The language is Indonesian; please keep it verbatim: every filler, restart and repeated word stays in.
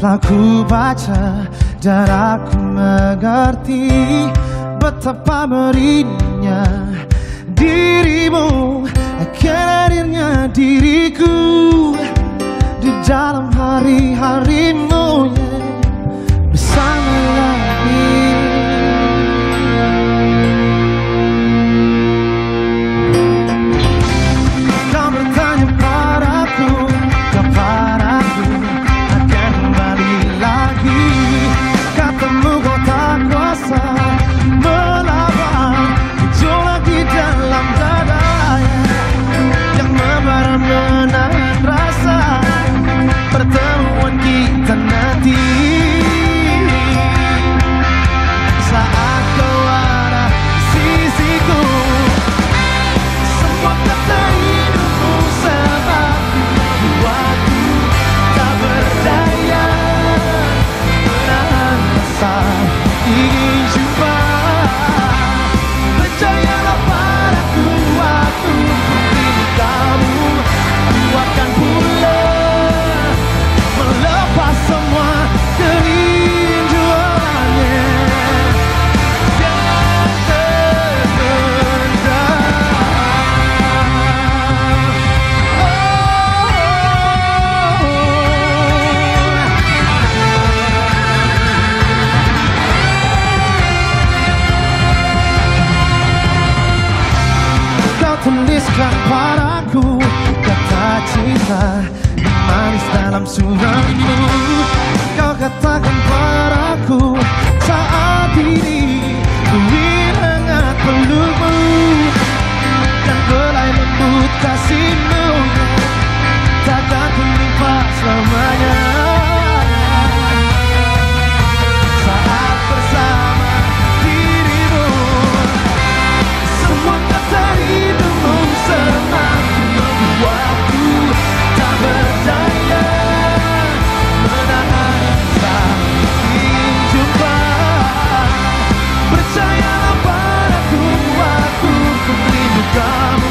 Telah ku baca dan aku mengerti betapa merinya dirimu akan hadirnya diriku di dalam hari-harimu bersama lagi. Kau bertanya padaku, kapan aku akan kembali lagi. Katamu kau tak kuasa melawan gejolak di dalam dada yang membara menahan rasa pertemuan kita nanti. Saat kau ada di sisiku, semua kata hidupmu seperti buatku tak berdaya menahan rasa ingin jumpa. Percayalah padaku, aku rindu kamu. Aku akan pulang melepas semua kerinduannya yang terpendam. Kau tuliskan padaku kata cinta manis dalam suratmu. Kau katakan padaku saat ini ku ingin hangat pelukmu dan belai lembut kasihmu takkan ku lupa selamanya. Saat bersama dirimu, semua kata hidupmu semakin membuatku tak berdaya menahan rasa ingin jumpa. Percayalah padaku, aku rindu kamu.